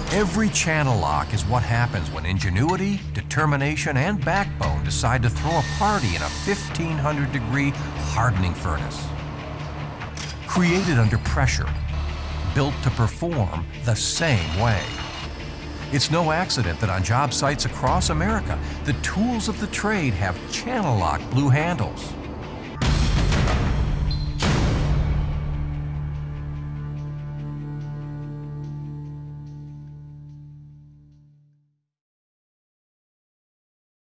Every channel lock is what happens when ingenuity, determination, and backbone decide to throw a party in a 1,500-degree hardening furnace. Created under pressure, built to perform the same way. It's no accident that on job sites across America, the tools of the trade have channel lock blue handles.